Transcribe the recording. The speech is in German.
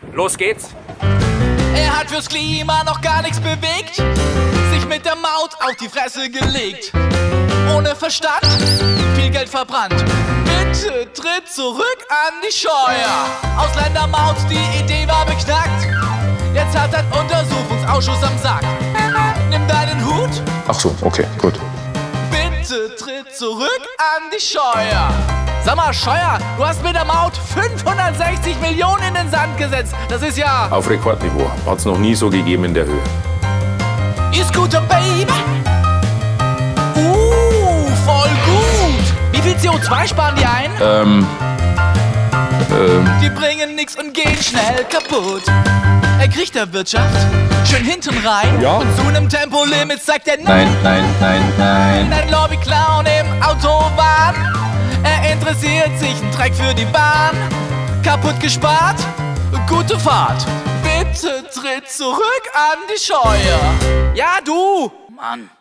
Los geht's. Er hat fürs Klima noch gar nichts bewegt, sich mit der Maut auf die Fresse gelegt. Ohne Verstand, viel Geld verbrannt. Bitte tritt zurück an die Scheuer. Ausländermaut, die Idee war beknackt. Jetzt hat ein Untersuchungsausschuss am Sack. Nimm deinen Hut. Ach so, okay, gut. Bitte tritt zurück an die Scheuer. Sag mal, Scheuer, du hast mit der Maut 560 Millionen in den Sand gesetzt. Das ist ja... Auf Rekordniveau. Hat's noch nie so gegeben in der Höhe. E-Scooter, Baby. Voll gut. Wie viel CO2 sparen die ein? Die bringen nix und gehen schnell kaputt. Er kriegt der Wirtschaft schön hinten rein. Ja. Und zu nem Tempolimit sagt er Nein, nein, nein, nein. Ein Lobbyclown im Autobahn. Er interessiert sich ein Dreck für die Bahn. Kaputt gespart, gute Fahrt. Bitte tritt zurück an die Scheuer. Ja, du! Mann.